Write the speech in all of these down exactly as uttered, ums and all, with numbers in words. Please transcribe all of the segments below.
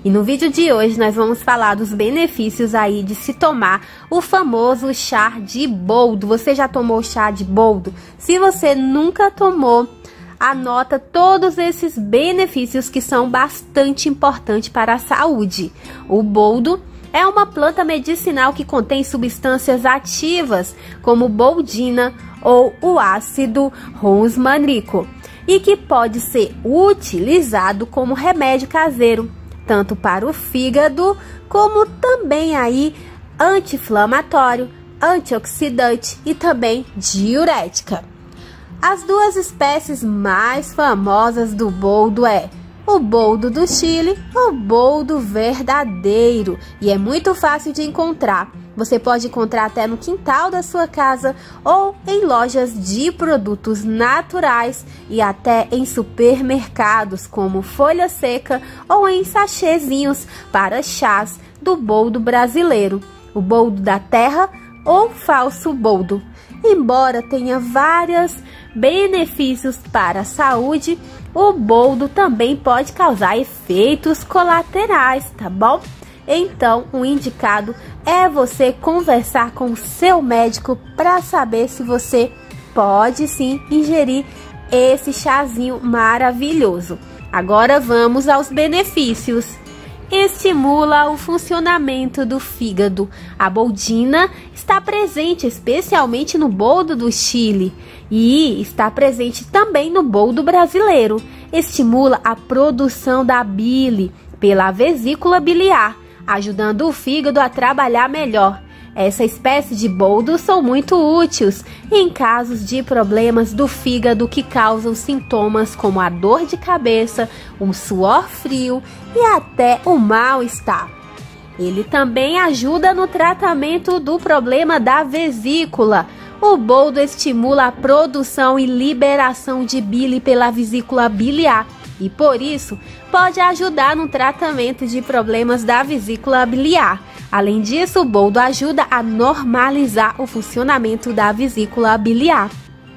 E no vídeo de hoje nós vamos falar dos benefícios aí de se tomar o famoso chá de boldo. Você já tomou chá de boldo? Se você nunca tomou, anota todos esses benefícios que são bastante importantes para a saúde. O boldo é uma planta medicinal que contém substâncias ativas, como boldina ou o ácido rosmanínico, e que pode ser utilizado como remédio caseiro, tanto para o fígado, como também aí anti-inflamatório, antioxidante e também diurética. As duas espécies mais famosas do boldo é o boldo do Chile, o boldo verdadeiro, e é muito fácil de encontrar. Você pode encontrar até no quintal da sua casa ou em lojas de produtos naturais e até em supermercados como folha seca ou em sachêzinhos para chás do boldo brasileiro, o boldo da terra ou falso boldo. Embora tenha vários benefícios para a saúde, o boldo também pode causar efeitos colaterais, tá bom? Então, o indicado é você conversar com o seu médico para saber se você pode sim ingerir esse chazinho maravilhoso. Agora vamos aos benefícios. Estimula o funcionamento do fígado. A boldina está presente especialmente no boldo do Chile e está presente também no boldo brasileiro. Estimula a produção da bile pela vesícula biliar, ajudando o fígado a trabalhar melhor. Essa espécie de boldo são muito úteis em casos de problemas do fígado que causam sintomas como a dor de cabeça, um suor frio e até o mal-estar. Ele também ajuda no tratamento do problema da vesícula. O boldo estimula a produção e liberação de bile pela vesícula biliar e, por isso, pode ajudar no tratamento de problemas da vesícula biliar. Além disso, o boldo ajuda a normalizar o funcionamento da vesícula biliar.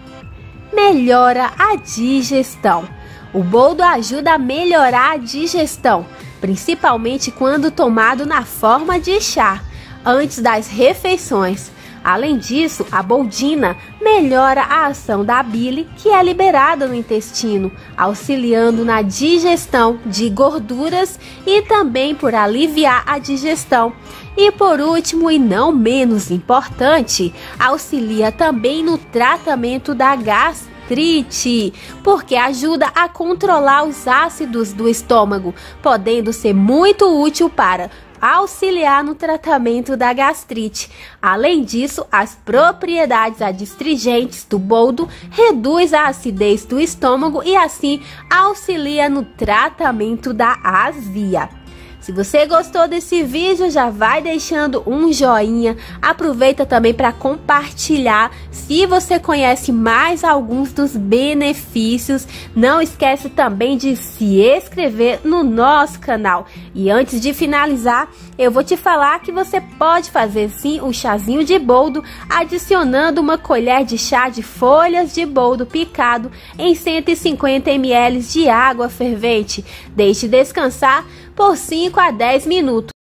Melhora a digestão. O boldo ajuda a melhorar a digestão, principalmente quando tomado na forma de chá, antes das refeições. Além disso, a boldina melhora a ação da bile que é liberada no intestino, auxiliando na digestão de gorduras e também por aliviar a digestão. E por último, e não menos importante, auxilia também no tratamento da gastrite, porque ajuda a controlar os ácidos do estômago, podendo ser muito útil para auxiliar no tratamento da gastrite. Além disso, as propriedades adstringentes do boldo reduz a acidez do estômago e assim auxilia no tratamento da azia. Se você gostou desse vídeo, já vai deixando um joinha. Aproveita também para compartilhar. Se você conhece mais alguns dos benefícios, não esquece também de se inscrever no nosso canal. E antes de finalizar, eu vou te falar que você pode fazer sim o chazinho de boldo, adicionando uma colher de chá de folhas de boldo picado em cento e cinquenta mililitros de água fervente. Deixe descansar por cinco a dez minutos.